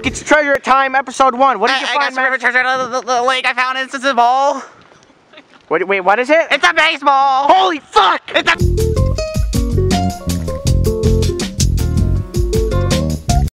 Look, it's treasure time, episode 1. What did you find, man? I got some treasure out of the lake. I found it. It's a ball. Wait, what is it? It's a baseball. Holy fuck! It's a...